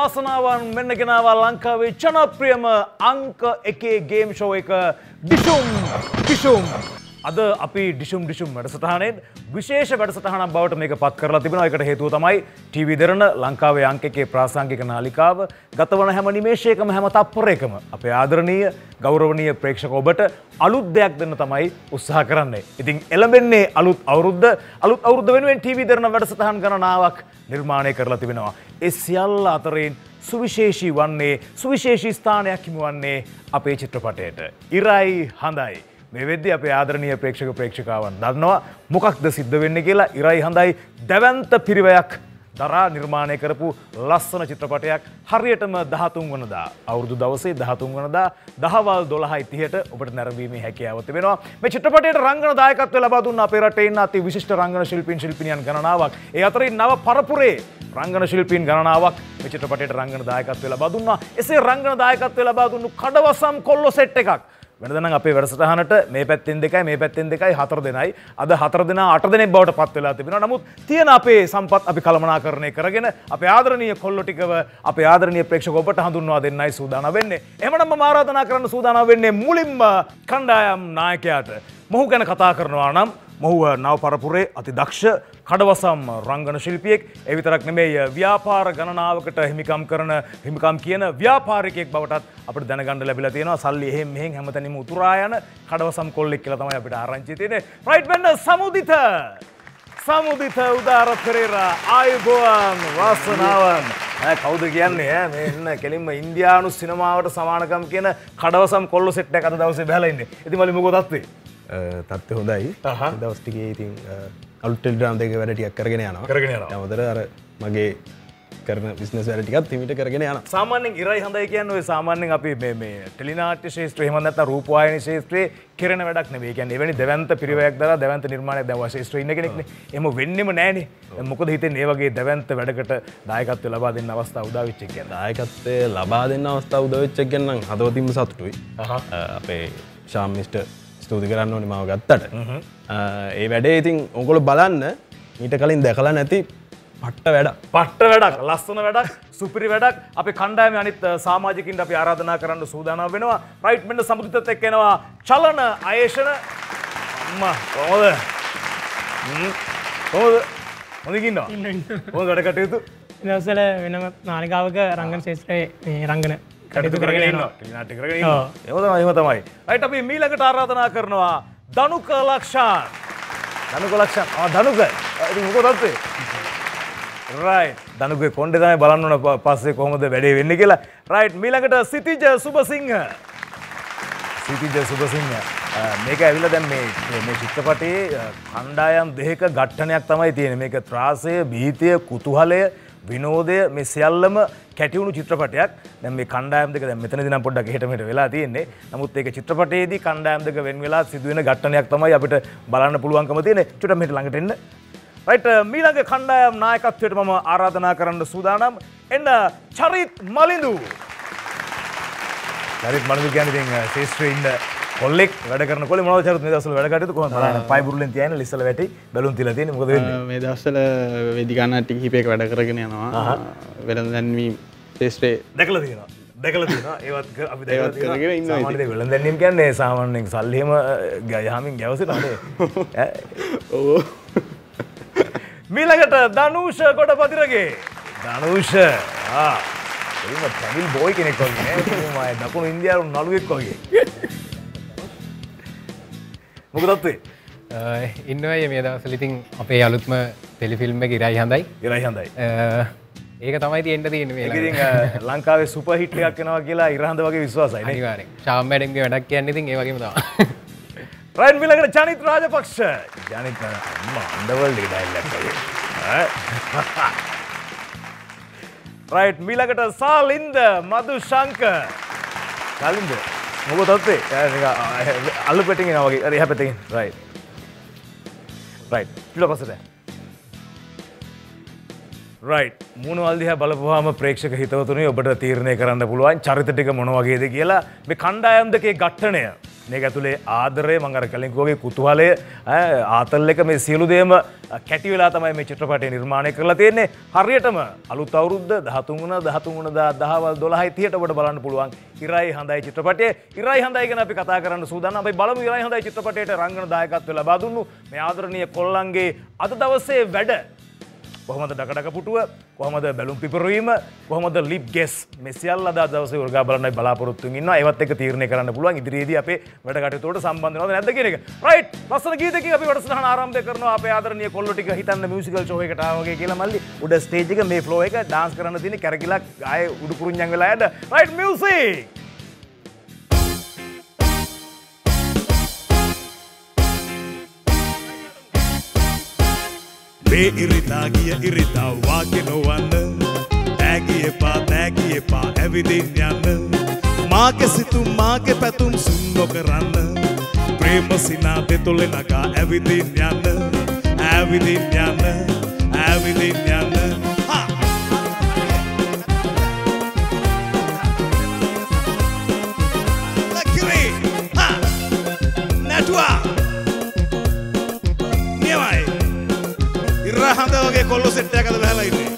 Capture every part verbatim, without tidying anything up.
වාසනාවන් මෙන්න ගෙනාවා ලංකාවේ ජනප්‍රියම අංක එකේ ගේම් ෂෝ එක ඩිෂුම් ඩිෂුම්. අද අපි ඩිෂුම් ඩිෂුම් වැඩසටහනෙන් විශේෂ වැඩසටහනක් බවට මේක පත් කරලා තිබෙනවා. ඒකට හේතුව තමයි ටීවී දෙරණ ලංකාවේ අංක එකේ ප්‍රාසංගික නාලිකාව ගතවන හැම නිමේෂයකම හැම තත්පරයකම අපේ ආදරණීය ගෞරවනීය ප්‍රේක්ෂක ඔබට අලුත් දෙයක් දෙන්න තමයි උත්සාහ කරන්නේ. ඉතින් එළඹෙන්නේ අලුත් අවුරුද්ද. අලුත් අවුරුද්ද වෙනුවෙන් ටීවී දෙරණ වැඩසටහන් ගණනාවක් නිර්මාණය කරලා තිබෙනවා. ඒ සියල්ල අතරින් සුවිශේෂී වන්නේ සුවිශේෂී ස්ථානයක් හිමි වන්නේ අපේ චිත්‍රපටයට. ඉරයි හඳයි. මේ වෙද්දී අපේ ආදරණීය ප්‍රේක්ෂක ප්‍රේක්ෂිකාවන් දන්නවා මොකක්ද සිද්ධ වෙන්නේ කියලා. ඉරයි හඳයි දැවැන්ත පිරිවැයක් දරා නිර්මාණය කරපු ලස්සන චිත්‍රපටයක්. හරියටම දහතුන් වනදා අවුරුදු දවසේ දහතුන් වනදා දහවල් දොළහයි තිහට ඔබට නැරඹීමේ හැකියාව තිබෙනවා. මේ චිත්‍රපටයට රංගන දායකත්වය ලබා දුන්න අපේ රටේ ඉන්න අති විශිෂ්ට රංගන ශිල්පීන් ශිල්පිනියන් ගණනාවක්. ඒ අතරින් නව පරපුරේ රංගන ශිල්පීන් ගණනාවක් මේ චිත්‍රපටයට රංගන දායකත්වය ලබා දුන්නා. එසේ රංගන දායකත්වය ලබා දුන්නු කඩවසම් කොල්ලෝ සෙට් එකක් වෙනද නම් අපේ වැඩසටහනට මේ පැත්තෙන් දෙකයි මේ පැත්තෙන් දෙකයි හතර දෙනයි අද හතර දෙනා අට දෙනෙක් බවට පත් වෙලා තිබෙනවා. නමුත් තියෙන අපේ සම්පත් අපි කළමනාකරණය කරගෙන අපේ ආදරණීය කොල්ලෝ ටිකව අපේ ආදරණීය ප්‍රේක්ෂක ඔබට හඳුන්වා දෙන්නයි සූදානම් වෙන්නේ. එහෙමනම් මම ආරාධනා කරන්න සූදානම් වෙන්නේ මුලින්ම කණ්ඩායම් නායකයාට. මොහු ගැන කතා කරනවා නම් මොහු නව පරපුරේ අති දක්ෂ කඩවසම් රංගන ශිල්පියෙක්. ඒ විතරක් නෙමෙයි ව්‍යාපාර ගණනාවකට හිමිකම් කරන හිමිකම් කියන ව්‍යාපාරිකයෙක් බවටත් අපිට දැනගන්න ලැබිලා තියෙනවා. සල්ලි එහෙම් මෙහෙන් හැමතැනම උතුරා යන කඩවසම් කොල්ලෙක් කියලා තමයි අපිට ආරංචි තියෙන්නේ. රයිට් වෙන්න සමුදිත සමුදිත උදාර පෙරේරා ආයුබෝවන් වාසනාවන්. ඈ කවුද කියන්නේ ඈ මේ ඉන්න කෙලින්ම ඉන්දියානු සිනමාවට සමානකම් කියන කඩවසම් කොල්ලෝ සෙට් එක අද දවසේ බහලා ඉන්නේ. ඉතින් මලි මොකද තත්ත්වේ? තත්ත්වය හොඳයි. දවස් ටිකේ ඉතින් අලුත් ටෙලිග්‍රෑම් දෙක වැඩ ටිකක් කරගෙන යනවා. කරගෙන යනවා. අමතර අර මගේ කරන බිස්නස් වැඩ ටිකත් හිමිට කරගෙන යනවා. සාමාන්‍යයෙන් ඉරයි හඳයි කියන්නේ ඔය සාමාන්‍යයෙන් අපි මේ මේ ටෙලිනාට්‍ය ශාස්ත්‍රය එහෙම නැත්නම් රූපවාහිනී ශාස්ත්‍රයේ කෙරෙන වැඩක් නෙවෙයි. කියන්නේ එවැනි දැවැන්ත පිරිවැයක් දරා දැවැන්ත නිර්මාණයක් දැන් ඔය ශාස්ත්‍රයේ ඉන්න කෙනෙක්නේ. එහෙම වෙන්නෙම නෑනේ. මොකද හිතෙන්නේ මේ වගේ දැවැන්ත වැඩකට දායකත්වය ලබා දෙන්න අවස්ථාව උදා වෙච්ච එක ගැන. දායකත්වය ලබා දෙන්න අවස්ථාව උදා වෙච්ච එක ගැන නම් හදවතින්ම සතුටුයි. අපේ ශාම් මිස්ටර් ස්තුති කරන්න ඕනේ මාව ගත්තට. ඒ වැඩේ ඉතින් ඔයගොල්ලෝ බලන්න ඊට කලින් දැකලා නැති පට්ට වැඩක්. පට්ට වැඩක්, ලස්සන වැඩක්, සුපිරි වැඩක්. අපේ කණ්ඩායමේ අනිත් සමාජිකින්ට අපි ආරාධනා කරන්න සූදානම් වෙනවා. රයිට් මෙන්න සමුදිතත් එක්ක එනවා චලන ආයේෂණ. අම්මා කොහොමද? හ්ම්. කොහොමද? මොනින් ඉන්නවා? කොහොමද වැඩ කටයුතු? දවස්වල වෙනම නාලිකාවක රංගන ශාස්ත්‍රයේ මේ රංගන කටයුතු කරගෙන ඉන්නවා. ටෙලිනාට්‍ය කරගෙන ඉන්නවා. එහෙම තමයි එහෙම තමයි. රයිට් අපි මීළඟට ආරාධනා කරනවා ධනුක ලක්ෂාන්. ධනුක ලක්ෂාන්. ආ ධනුක. ඉතින් මොකද තත්ත්වේ? රයිට්. ධනුකේ කොණ්ඩේ තමයි බලන්න ඕන පස්සේ කොහොමද වැඩේ වෙන්නේ කියලා. රයිට් මීළඟට සිතිජ සුබසිංහ. සිතිජ සුබසිංහ. මේක ඇවිල්ලා දැන් මේ මේ චිත්‍රපටයේ කණ්ඩායම් දෙකක ඝට්ටනයක් තමයි තියෙන්නේ. මේක ත්‍රාසය, භීතිය, කුතුහලය, විනෝදය මේ සියල්ලම කැටිවුණු චිත්‍රපටයක්. දැන් මේ කණ්ඩායම් දෙක දැන් මෙතනදී නම් පොඩ්ඩක් එහෙට මෙහෙට වෙලා තියෙන්නේ. නමුත් ඒක චිත්‍රපටයේදී කණ්ඩායම් දෙක වෙන් වෙලා සිදුවෙන ඝට්ටනයක් තමයි අපිට බලන්න පුළුවන්කම තියෙන්නේ. චුට්ටක් මෙහෙට ළඟට එන්න. රයිට් මීළඟ කණ්ඩායම් නායකත්වයට මම ආරාධනා කරන්න සූදානම්. එන්න චරිත් මලිඳු. චරිත් මලිඳු කියන්නේ ඉතින් ශේෂ්ත්‍රයේ ඉන්න කොල්ලෙක් වැඩ කරන කොල්ලේ මොනවද චරිත් මේ දවස්වල වැඩ කටයුතු කොහොමද බලන්න පයි බුරුලෙන් තියන ලිස්සල වැටි බැලුම් තියලා තියෙන්නේ මොකද වෙන්නේ මේ දවස්වල වේදිකා නාට්‍ය කිහිපයක වැඩ කරගෙන යනවා වෙළඳ දැන්වීම ශේෂ්ත්‍රයේ දැකලා තියෙනවා දැකලා තියෙනවා ඒවත් අපි දැකලා තියෙනවා සාමාන්‍යයෙන් වෙළඳ දැන්වීම කියන්නේ සාමාන්‍යයෙන් සල්ලි එහෙම යහමින් ගැවසෙනවා නේ ඔව් මීළඟට ධනුෂ කොටපතිරගේ ධනුෂ ආ එයිම තමිල් බෝයි කෙනෙක් වගේ නේ මම දකුණු ඉන්දියානු නළුවෙක් වගේ මොකදත් ඉන්නවයි මේ දවස්වල ඉතින් අපේ අලුත්ම ටෙලිෆිල්ම් එක ඉරයි හඳයි ඉරයි හඳයි ඒක තමයි තියෙන්න තියෙන්නේ මේ ඉතින් ලංකාවේ සුපර් හිට් එකක් එනවා කියලා ඉරහඳ වගේ විශ්වාසයි නේ අනිවාර්යෙන් ශාම් මැඩම්ගේ වැඩක් කියන්නේ ඉතින් ඒ වගේම තමයි රයින් මිලකට ජනිත් රාජපක්ෂ ජනිත් අම්මා අන්ඩර්වර්ල්ඩ් එක ඩයලොග් වගේ රයිට් මිලකට සාලින්ද මදුශංකර් සාලින්ද මොකද තත්ත්වේ අල්ලු පැටින් එනවා වගේ හරි එහා පැත්තකින් රයිට් රයිට් ඊට පස්සට රයිට් මූණවල් දිහා බලපුවාම ප්‍රේක්ෂක හිතවතුනි ඔබට තීරණය කරන්න පුළුවන් චරිත ටික මොන වගේද කියලා මේ කණ්ඩායම් දෙකේ ඝට්ටණය මේක ඇතුලේ ආදරය මම අර කලින් කිව්වාගේ කුතුහලය ආතල් එක මේ සියලු දේම කැටි වෙලා තමයි මේ චිත්‍රපටය නිර්මාණය කරලා තියෙන්නේ. හරියටම අලුත් අවුරුද්ද දහතුන් වෙනිදා දහතුන් වෙනිදා දහවල් දොළහයි තිහට ඔබට බලන්න පුළුවන් ඉරයි හඳයි චිත්‍රපටය. ඉරයි හඳයි ගැන අපි කතා කරන්න සූදානම්. අපි බලමු ඉරයි හඳයි චිත්‍රපටයට රංගන දායකත්වය ලබා දුන්නු මේ ආදරණීය කොල්ලන්ගේ අද දවසේ වැඩ කොහොමද ඩකඩක පුටුව කොහොමද බැලුම් පිපිරීම කොහොමද ලිප් ගෙස් මේ සියල්ල අද දවසේ උරගා බලන්නයි බලාපොරොත්තු වෙමින් ඉන්නවා. ඒවත් එක්ක තීරණය කරන්න පුළුවන් ඉදිරියේදී අපේ වැඩ කටයුතු වලට සම්බන්ධ වෙනවද නැද්ද කියන එක. රයිට්. ලස්සන ගීතකින් අපි වැඩසටහන ආරම්භ කරනවා. අපේ ආදරණීය කොල්ලෝ ටික හිතන්න මියුසිකල් ෂෝ එකකට ආවා වගේ කියලා මල්ලි. උඩ ස්ටේජ් එක මේ ෆ්ලෝ එක ඩාන්ස් කරන්න තියෙන කැරකිලා ආයේ උඩු කුරුඤ්ඤම් වෙලා යන්න. Right music. මේ ඉරිතා ගිය ඉරිතා වාගේ නොවන්න තෑගි එපා තෑගි එපා ඇවිදින් යන්න මාගේ සිතුම් මාගේ පැතුම් සුන් නොකරන්න ප්‍රේම සිනා දෙතොලේ නගා ඇවිදින් යන්න ඇවිදින් යන්න ඇවිදින් යන්න ලකිරි හා නැටුවා හඳ වගේ කොල්ලෝ සෙට් එකකට බහලා ඉන්නේ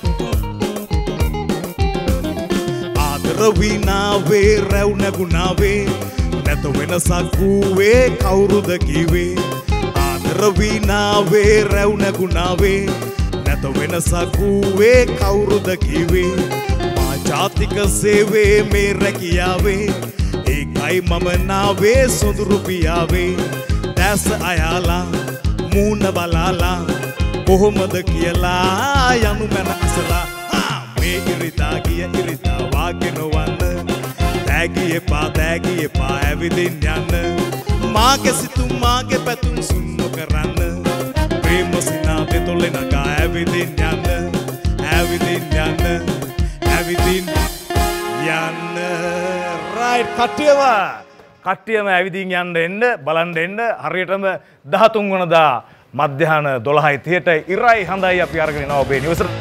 ආදර විනාවේ රැව් නැගුණාවේ නැත වෙනසක් වූවේ කවුරුද කිව්වේ ආදර විනාවේ රැව් නැගුණාවේ නැත වෙනසක් වූවේ කවුරුද කිව්වේ මා ජාතික සේවයේ මේ රැකියාවේ ඒකයි මම නාවේ සොඳුරු පියාවේ දැස අයාලා මූණ බලාලා කොහොමද කියලා යනු මැන අසලා මේ ඉරිතා ගිය ඉරිතා වාගේ නොවන්න තෑගි එපා තෑගි එපා ඇවිදින් යන්න මාගේ සිතුම් මාගේ පැතුම් සුන් නොකරන්න ප්‍රේම සිනා දෙතොලේ නගා ඇවිදින් යන්න ඇවිදින් යන්න ඇවිදින් යන්න රයිට් කට්ටියම කට්ටියම ඇවිදින් යන්න එන්න බලන්න එන්න හරියටම දහතුන් වෙනිදා මධ්‍යහන දොළහයි තිහට ඉරයි හඳයි අපි අරගෙන එනවා ඔබේ නිවසට.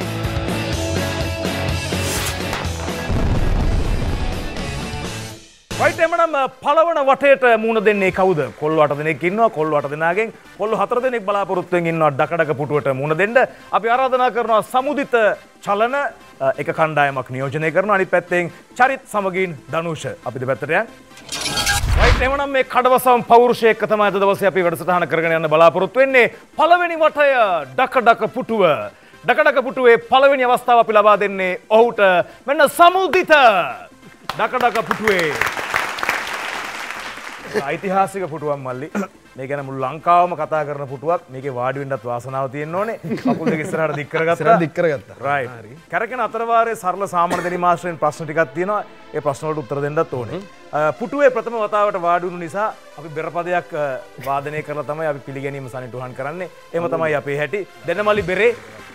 රයිට් එමනම් පළවන වටේට මුණ දෙන්නේ කවුද? කොල්ලෝ අට දෙනෙක් ඉන්නවා. කොල්ලෝ අට දෙනාගෙන් කොල්ලෝ හතර දෙනෙක් බලාපොරොත්තු වෙමින් ඉන්නවා ඩකඩක පුටුවට මුණ දෙන්න. අපි ආරාධනා කරනවා සමුදිත චලන එක කණ්ඩායමක් නියෝජනය කරනවා. අනිත් පැත්තෙන් චරිත් සමගින් ධනුෂ. අපි දෙපැත්තට යන්. රයිට් එමනම් මේ කඩවසම් පෞරුෂය එක්ක තමයි අද දවසේ අපි වැඩසටහන කරගෙන යන්න බලාපොරොත්තු වෙන්නේ. පළවෙනි වටය ඩකඩක පුටුව. ඩකඩක පුටුවේ පළවෙනි අවස්ථාව අපි ලබා දෙන්නේ ඔහුට. මෙන්න සමුදිත ඩකඩක පුටුවේ ඓතිහාසික පුටුවක් මල්ලි. මේ ගැන මුළු ලංකාවම කතා කරන පුටුවක්. මේකේ වාඩි වෙන්නත් වාසනාව තියෙන්න ඕනේ. කකුල් දෙක ඉස්සරහට දික් කරගත්තා. ඉස්සරහට දික් කරගත්තා. රයිට්. කරගෙන අතර වාරයේ සරල සාමාන්‍ය දෙනි මාස්ටර්ෙන් ප්‍රශ්න ටිකක් තියෙනවා. ඒ ප්‍රශ්න වලට උත්තර දෙන්නත් ඕනේ. පුටුවේ ප්‍රථම වතාවට වාඩි වුණු නිසා අපි බෙරපදයක් වාදනය කරලා තමයි අපි පිළිගැනීම සනිටුහන් කරන්නේ. එහෙම තමයි අපේ හැටි. දෙන්නමලි බෙරේ.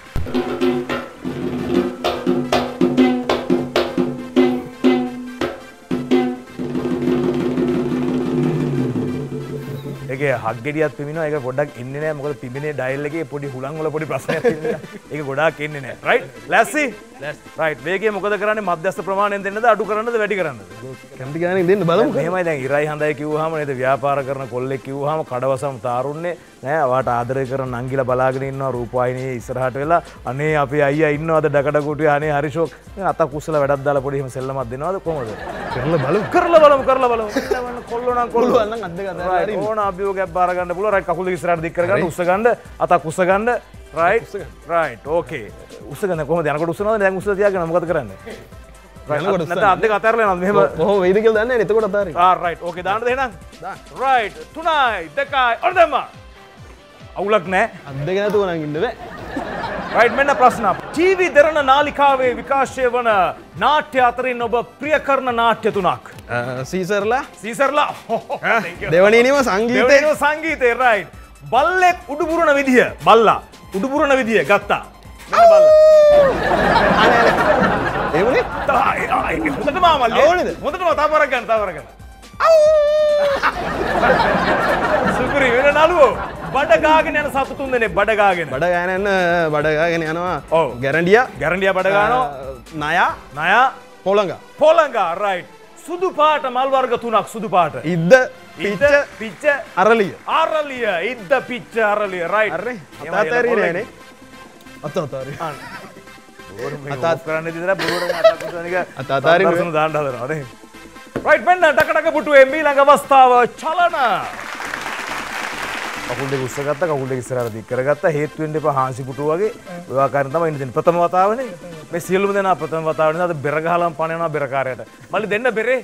ඒකේ හක් ගෙඩියක් පිමිනවා. ඒක පොඩ්ඩක් එන්නේ නැහැ. මොකද පිමිනේ ඩයල් එකේ පොඩි හුලං වල පොඩි ප්‍රශ්නයක් තියෙනවා. ඒක ගොඩාක් එන්නේ නැහැ. රයිට්? ලැස්ති? ලැස්ති. රයිට්. වේගය මොකද කරන්නේ? මධ්‍යස්ථ ප්‍රමාණයෙන් දෙන්නද අඩු කරන්නද වැඩි කරන්නද? කැමති ගානේ දෙන්න බලමු. මෙහෙමයි දැන් ඉරයි හඳයි කිව්වහම නේද ව්‍යාපාර කරන කොල්ලෙක් කිව්වහම කඩවසම් තාරුන්නේ නෑ. වාට ආදරය කරන නංගිලා බලාගෙන ඉන්නවා රූපවාහිනියේ ඉස්සරහට වෙලා. අනේ අපේ අයියා ඉන්නවද ඩකඩ කොටුවේ අනේ හරි ෂොක්. දැන් අතක් උස්සලා වැඩක් දාලා පොඩි එහෙම සෙල්ලමක් දෙනවද කොහොමද? කරලා බලමු. කරලා බලමු කරලා බලමු. කොල්ලෝ නම් කොල්ලෝ නම් අද්ද ගන්න හරි. ඕන අභියෝගයක් බාර ගන්න පුළුවන්. රයිට් කකුල් දෙක ඉස්සරහට දික් කරගන්න උස්ස ගන්න අතක් උස්ස ගන්න. රයිට් රයිට් ඕකේ. උස්ස ගන්න කොහොමද යනකොට උස්සනවද? දැන් උස්ස තියාගෙන මොකද කරන්නේ? රයිට් නැත්නම් අත් දෙක අතහැරලා යනවද මෙහෙම? කොහොම වෙයිද කියලා දන්නේ නැහැ. එතකොට අතාරින්. ආ රයිට් ඕකේ දාන්නද එහෙනම්? දාන්න. රයිට් තුනයි දෙකයි ඔන්න දැම්ම. අවුලක් නැහැ. අත් දෙක නැතුව නම් ඉන්න බෑ. රයිට් මෙන්න ප්‍රශ්න. ටීවී දෙරණ නාලිකාවේ විකාශය වන නාට්‍ය අතරින් ඔබ ප්‍රිය කරන නාට්‍ය තුනක්. සීසර්ලා සීසර්ලා දෙවනීනම සංගීතය දෙවනීනම සංගීතය රයිට්. බල්ලෙක් උඩුපුරන විදිය බල්ලා උඩුපුරන විදිය ගත්තා. මෙන්න බල්ලා. ඒ වුණේ? හොඳට මාමල්ලි. ඕනේද? හොඳටම තාපරක් ගන්න තාපරක් ගන්න. සුපිරි වෙන නළුවෝ බඩ ගාගෙන යන සතු තුන් දෙනේ බඩ ගාගෙන බඩ ගාගෙන යන බඩ ගාගෙන යනවා. ඔව් ගැරන්ඩියා ගැරන්ඩියා බඩ ගන්නවා. නයා නයා පොළඟ පොළඟ රයිට්. සුදු පාට මල් වර්ග තුනක් සුදු පාට. ඉද්ද ඉද්ද පිච්ච අරලිය. අරලිය ඉද්ද පිච්ච අරලිය රයිට්. අරේ අතාතරිය නෑනේ. අතාතරිය. අතාත් කරන්න දිදර බුරුවට අතාත් කරන එක අතාතරිය දර්ශන දාන්න හදනවා නේ. රයිට් මෙන්න ටක ටක පුටුවේ ඊළඟ අවස්ථාව චලන. කකුල් දෙක උස්ස ගත්තා කකුල් දෙක ඉස්සරහට දික් කරගත්තා හේතු වෙන්න එපා හාන්සි පුටුව වගේ ඔය ආකාරයෙන් තමයි ඉන්නේ ප්‍රථම වතාවනේ මේ සියලුම දෙනා ප්‍රථම වතාවනේ අද බෙර ගහලම පණ යනවා බෙරකාරයට මල්ලි දෙන්න බෙරේ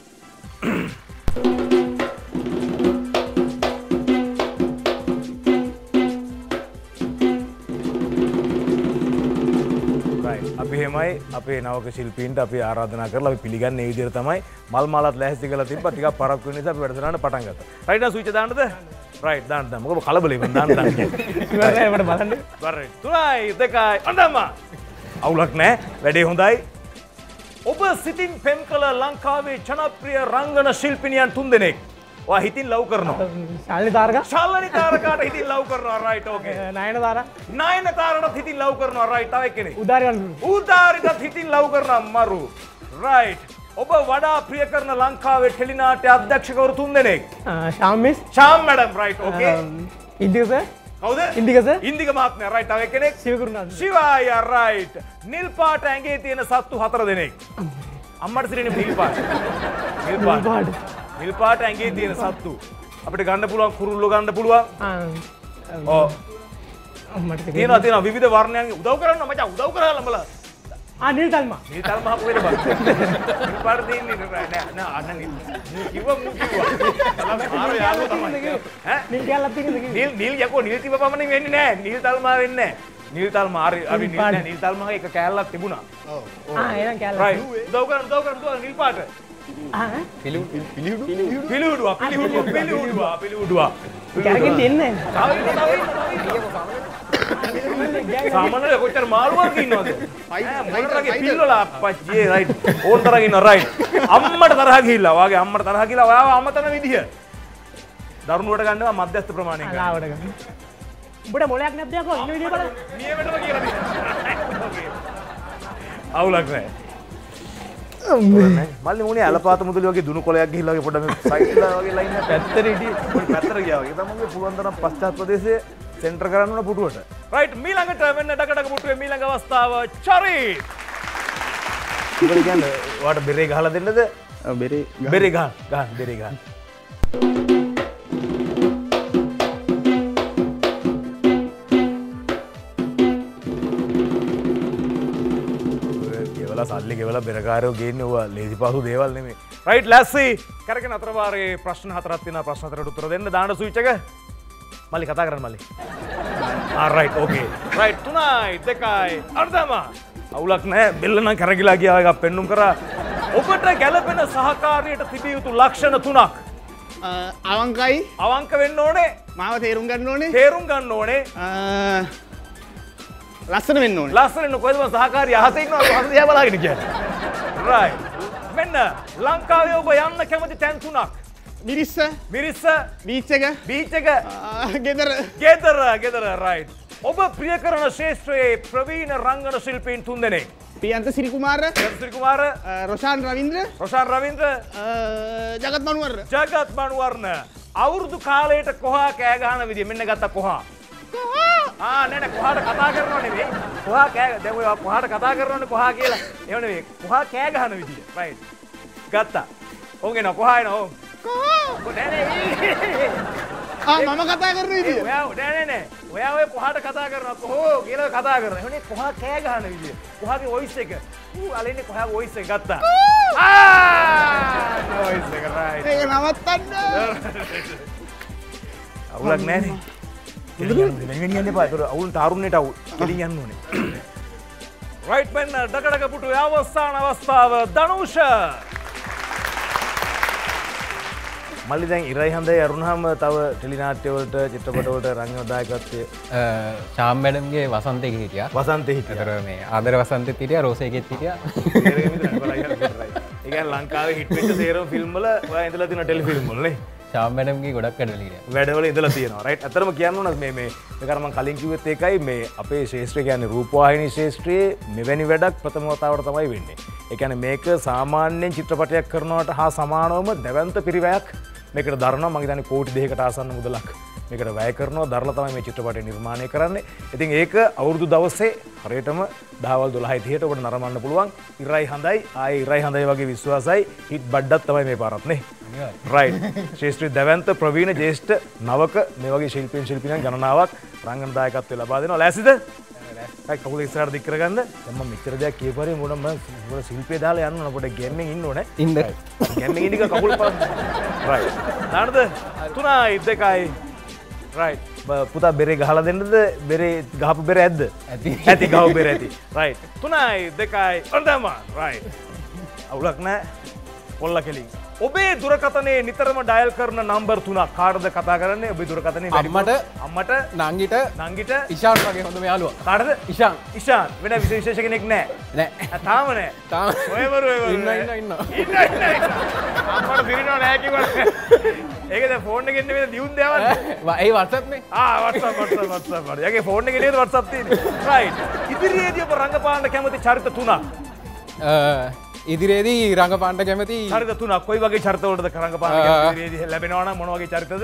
අපි එහෙමයි අපේ නවක ශිල්පීන්ට අපි ආරාධනා කරලා අපි පිළිගන්නේ මේ විදිහට තමයි මල් මාලත් ලෑස්ති කරලා තිබ්බා ටිකක් පරක්කු වෙන නිසා අපි වැඩසටහන පටන් ගත්තා රයිට් නම් ස්විච් දාන්නද රයිට් දාන්න දාන්න මොකද කලබලෙ වෙන දාන්න දාන්න ඉවරයි අපිට බලන්න. රයිට් තුනයි දෙකයි අඬම අවුලක් නැහැ වැඩේ හොඳයි ඔබ සිතින් පෙම් කළ ලංකාවේ ජනප්‍රිය රංගන ශිල්පිනියන් තුන්දෙනෙක් ඔයා හිතින් ලව් කරනවා ශාලිනී තාරකා ශාලිනී තාරකාට හිතින් ලව් කරනවා රයිට් ඕකේ නයනතාරා නයනතාරට හිතින් ලව් කරනවා රයිට් තව එක්කෙනෙක් උදාරි වන්දු. උදාරිටත් හිතින් ලව් කරනවා මරු රයිට් ඔබ වඩා ප්‍රිය කරන ලංකාවේ ටෙලිනාට්‍ය අධ්‍යක්ෂකවරු තුන්දෙනෙක් Sham miss Sham madam right okay Indika sir කවුද ඉන්දික සර් ඉන්දික මහත්මයා රයිට් තව එක්කෙනෙක් සිවකුරුනාත් ශිවාය රයිට් නිල් පාට ඇඟේ තියෙන සත්තු හතර දෙනෙක් අම්මට සිරිනේ නිල් පාට නිල් පාට නිල් පාට ඇඟේ තියෙන සත්තු අපිට ගන්න පුළුවන් කුරුල්ලෝ ගන්න පුළුවන් ඔව් මට තියෙනවා තියෙනවා විවිධ වර්ණයන් උදව් කරන්න මචං උදව් කරලා බලලා ආ නිල් තල්මා නිල් තල් මහ පොරේ බං නිල් පාට දෙන්නේ නෑ නෑ අන්න නිල් කිව්වා මු කිව්වා ආර යාළුවා තමයි ඈ නිල් ගැලක් තියෙනද කිව්වේ නිල් නිල් යකෝ නිල් තිබ්බ පමණින් වෙන්නේ නෑ නිල් තල් මහ වෙන්නේ නෑ නිල් තල් මහ හරි අපි නිල් නෑ නිල් තල් මහ එක කෑල්ලක් තිබුණා ආ එහෙනම් ගැලක් රයිට් උදව් කරන්න උදව් කරන්න උදව් නිල් පාට ආ පිළිුඩුවා පිළිුඩුවා පිළිුඩුවා පිළිුඩුවා කැරකින් දෙන්නේ සාමාන්‍යයෙන් කොච්චර මාළුවක් ඉන්නවද මොනතරගේ පිල්වල අප්පච්චි රයිට් ඕන තරම් ඉන්න රයිට් අම්මට තරහ ගිහිල්ලා වාගේ අම්මට තරහ ගිහිල්ලා ඔයාව අමතන විදිය දරුණුවට ගන්නවා මධ්‍යස්ථ ප්‍රමාණයෙන් ගන්න ලාවට ගන්න උඹට මොලයක් නැද්ද යකෝ ඉන්න විදිය බලන්න නියමෙටම කියලා දෙන්න අවුලක් නැහැ මල්ලි මුනේ ඇලපාත මුදලි වගේ දුණු කොලයක් ගිහිල්ලා වගේ පොඩ්ඩක් මේ සයිඩ් ලා වගේ ලයින් එක පැත්තට හිටියේ පොඩි පැත්තට ගියා වගේ තමයි පුළුවන් තරම් පශ්චාත් ප්‍රදේශයේ සෙන්ටර් කරන්න ඕන පුටුවට රයිට් මීළඟට වෙන්න ඩකඩක පුටුවේ මීළඟ අවස්ථාව චරිත් ඉතින් කියන්නේ ඔයාට බෙරේ ගහලා දෙන්නද බෙරේ බෙරේ ගහන්න ගහන්න බෙරේ ගහන්න සල්ලි ගෙවලා බෙරකාරයෝ ගේන්නේ ඔය ලේසි පහසු දේවල් නෙමෙයි. රයිට් ලැස්සි. කරගෙන අතර වාරේ ප්‍රශ්න හතරක් තියෙනවා. ප්‍රශ්න හතරට උත්තර දෙන්න දාන්න ස්විච් එක. මල්ලි කතා කරන්න මල්ලි. ආ රයිට් ඕකේ. රයිට් තුනයි දෙකයි අර්ධම. අවුලක් නැහැ. බෙල්ල නම් කරගිලා ගියා එකක් පෙන්눔 කරා. ඔබට ගැළපෙන සහකාරියට තිබිය යුතු ලක්ෂණ තුනක්. අවංකයි අවංක වෙන්න ඕනේ. මාව තේරුම් ගන්න ඕනේ තේරුම් ගන්න ඕනේ. ලස්සන වෙන්න ඕනේ ලස්සන කොහෙද මම සහකාරිය අහසේ ඉන්නවා අහස දිහා බලාගෙන කියන්නේ රයිට් මෙන්න ලංකාවේ ඔබ යන්න කැමති තැන් තුනක් මිරිස්ස මිරිස්ස බීච් එක බීච් එක ගෙදර ගෙදර ගෙදර රයිට් ඔබ ප්‍රිය කරන ශේෂ්ත්‍රයේ ප්‍රවීණ රංගන ශිල්පීන් තුන්දෙනෙක් පියන්ත සිරිකුමාර ශ්‍රී කුමාර රොෂාන් රවින්ද්‍ර රොෂාන් රවින්ද්‍ර ජගත් මනුවර ජගත් මනුවර්ණ අවුරුදු කාලයට කොහා කෑ ගහන විදිය මෙන්න ගත්ත කොහා ආ නෑ නෑ කොහාට කතා කරනව නෙවෙයි කොහා කෑ දැන් ඔය කොහාට කතා කරනවනේ කොහා කියලා එහෙම නෙවෙයි කොහා කෑ ගහන විදිය රයිට් ගත්තා ඕන් එනවා කොහා එනවා ඕන් කොහා නෑ නෑ ආ මම කතා කරන විදිය ඔයා නෑ නෑ නෑ ඔයා ඔය කොහාට කතා කරනවා කොහෝ කියලා කතා කරනවා එහෙනම් කොහා කෑ ගහන විදිය කොහාගේ වොයිස් එක ඌ අලින්නේ කොහා වොයිස් එක ගත්තා ආ වොයිස් එක රයිට් ඒක නවත්තන්න අවුලක් නෑනේ මෙන්න යන්න එපා. ඒතර අවුල් තාරුණ්‍යයට අවුල්. කෙලින් යන්න ඕනේ. රයිට් මෙන්න ඩකඩක පුටුවේ අවසාන අවස්ථාව ධනුෂ. මල්ලි දැන් ඉරයි හඳයි අරුණාම තව ටෙලි නාට්‍ය වලට චිත්‍රපට වලට රංගන දායකත්වයේ ශාම් මැඩම්ගේ වසන්තේ හිටියා. වසන්තේ හිටියා. ඒතර මේ ආදර වසන්තෙත් හිටියා රෝසේගෙත් හිටියා. ඒ කියන්නේ ලංකාවේ හිට් වෙච්ච සේරම ෆිල්ම් වල ඔයා ඉඳලා තියෙන ටෙලි ෆිල්ම් වල නේ. ශාම් මැඩම්ගේ ගොඩක් වැඩවල වැඩවල ඉඳලා තියෙනවා රයිට්. අතරම කියන්න ඕන මේ මේ මේක අර මම කලින් කිව්වෙත් ඒකයි මේ අපේ ශාස්ත්‍රය කියන්නේ රූපවාහිනී ශාස්ත්‍රයේ මෙවැනි වැඩක් ප්‍රථම වතාවට තමයි වෙන්නේ. ඒ කියන්නේ මේක සාමාන්‍යයෙන් චිත්‍රපටයක් කරනවට හා සමානවම දැවැන්ත පිරිවැයක් මේකට දරනවා. මම හිතන්නේ කෝටි දෙකකට ආසන්න මුදලක් මේකට වැය කරනවා. දරලා තමයි මේ චිත්‍රපටය නිර්මාණය කරන්නේ. ඉතින් ඒක අවුරුදු දවසේ හරියටම දහවල් දොළහයි තිහට ඔබට නරඹන්න පුළුවන්. ඉරයි හඳයි ආයේ ඉරයි හඳයි වගේ විශ්වාසයි හිට් බඩක් තමයි මේ පාරත් නේ. රයිට්. ශාස්ත්‍රීය දැවැන්ත ප්‍රවීණ ජ්‍යෙෂ්ඨ නවක මේ වගේ ශිල්පීන් ශිල්පිනියන් ගණනාවක් රංගන දායකත්වය ලබා දෙනවා. ලෑස්තිද? ලෑස්ති. කකුල ඉස්සරහට දික් කරගන්න. දැන් මම මෙච්චර දෙයක් කියපුවාරේ මොන මම මොන ශිල්පේ දාලා යන්න ඕන පොඩ්ඩක් ගැම්මෙන් ඉන්න ඕනේ. ඉන්න. ගැම්මෙන් ඉන්න එක කකුල් පාන. රයිට්. නානද? තුනයි දෙකයි. රයිට්. පුතා බෙරේ ගහලා දෙන්නද? බෙරේ ගහපු බෙරේ ඇද්ද? ඇති. ඇති ගහපු බෙරේ ඇති. රයිට්. තුනයි දෙකයි. ඔන්න රයිට්. අවුලක් නැහැ. කොල්ල කෙලින්. ඔබේ දුරකථනයේ නිතරම ඩයල් කරන නම්බර් තුනක් කාටද කතා කරන්නේ? ඔබේ දුරකථනයේ අම්මට අම්මට නංගිට නංගිට ඉෂාන් වගේ හොඳම යාළුවා. කාටද? ඉෂාන්. ඉෂාන් වෙන විශේෂ කෙනෙක් නැහැ. නෑ. තාම නැහැ. තාම ඔයවරු ඔයවරු ඉන්න ඉන්න ඉන්න. ඉන්න ඉන්න ඉන්න. අම්මට දිරිනව නැහැ කිව්වනේ. ඒක දැන් ෆෝන් එකෙන් නෙමෙයි දියුන් දෙවන්නේ. ඒ WhatsApp නේ. ආ WhatsApp WhatsApp WhatsApp වල. යගේ ෆෝන් එකේ නේද WhatsApp තියෙන්නේ. රයිට්. ඉදිරියේදී ඔබ රංගපාන්න කැමති චරිත තුනක්. ඉදිරියේදී රංගපාන්න කැමති චරිත තුනක්. කොයි වගේ චරිත වලටද රංගපාන්න කැමති? ඉදිරියේදී ලැබෙනවා නම් මොන වගේ චරිතද?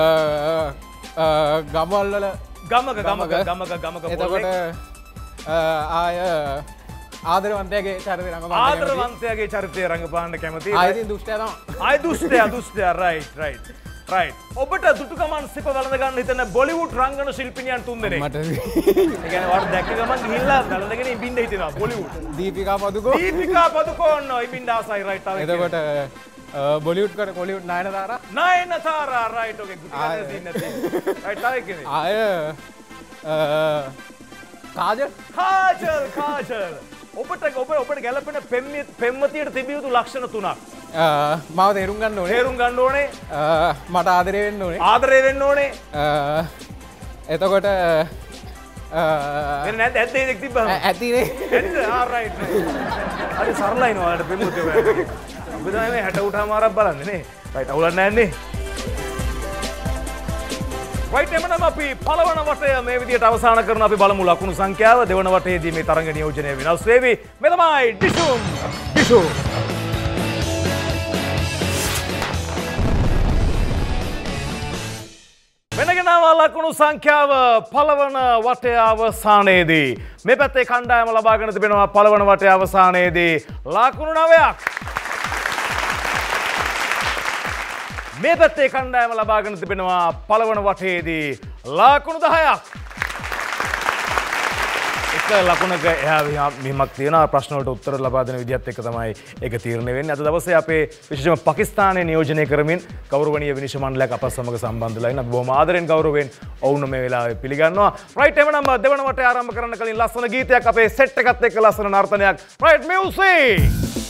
ගමවල් වල ගමක ගමක ගමක ගමක එතකොට ආය ආදරවන්තයාගේ චරිතය රංගපාන්න ආදරවන්තයාගේ චරිතය රංගපාන්න කැමති. ආයතින් දුෂ්ටයා තමයි. ආය දුෂ්ටයා දුෂ්ටයා රයිට් රයිට් රයිට්. ඔබට දුටුකමන් සිප වළඳ ගන්න හිතන බොලිවුඩ් රංගන ශිල්පිනියන් තුන්දෙනෙක්. මට ඒ කියන්නේ වට දැක්ක ගමන් ගිහිල්ලා වළඳගෙන ඉබින්න හිතෙනවා බොලිවුඩ්. දීපිකා පදුකෝ දීපිකා පදුකෝන් ඉබින්න ආසයි රයිට්. එතකොට බොලිවුඩ් කර කොලිවුඩ් නයනතාරා නයනතාරා රයිට් ඔකේ ගුටි ගන්න දින්නේ නැති. රයිට් ආයෙ කෙනෙක්. ආය කාජල් කාජල් කාජල්. ඔබට ඔබ ඔබට ගැලපෙන පෙම්වතියට තිබිය යුතු ලක්ෂණ තුනක්. මාව තේරුම් ගන්න ඕනේ. තේරුම් ගන්න ඕනේ. මට ආදරය වෙන්න ඕනේ. ආදරය වෙන්න ඕනේ. එතකොට වෙන නැද්ද ඇද්ද ඒක තිබ්බම? ඇතිනේ. ඇද්ද? ආ රයිට්. හරි සරලයි නෝ ඔයාලට පෙම්වතිය ඔයාලට. ඔබ තමයි මේ හැට උටම ආරක් බලන්නේ නේ. රයිට් අවුලක් නැහැ නේ. රයිට් එමනම් අපි පළවන වටය මේ විදිහට අවසන් කරන අපි බලමු ලකුණු සංඛ්‍යාව. දෙවන වටයේදී මේ තරඟ නියෝජනය වෙනස් වේවි. මේ තමයි ඩිෂුම් ඩිෂුම්. වෙනගෙනාව ලකුණු සංඛ්‍යාව පළවන වටය අවසානයේදී මේ පැත්තේ කණ්ඩායම ලබාගෙන තිබෙනවා පළවන වටය අවසානයේදී ලකුණු නවයක්. මේ පැත්තේ කණ්ඩායම ලබාගෙන තිබෙනවා පළවන වටයේදී ලකුණු දහයක්. එක ලකුණක එහා මෙහෙමක් තියෙනවා. ප්‍රශ්න වලට උත්තර ලබා දෙන විදිහත් එක්ක තමයි ඒක තීරණය වෙන්නේ. අද දවසේ අපේ විශේෂම පාකිස්තානය නියෝජනය කරමින් ගෞරවනීය විනිශ්චය මණ්ඩලයක් අප සමග සම්බන්ධ වෙලා ඉන්න. අපි බොහොම ආදරෙන් ගෞරවයෙන් ඔවුන් මේ වෙලාවේ පිළිගන්නවා. රයිට් එමනම් දෙවන වටය ආරම්භ කරන්න කලින් ලස්සන ගීතයක් අපේ සෙට් එකත් එක්ක ලස්සන නර්තනයක්. Right music.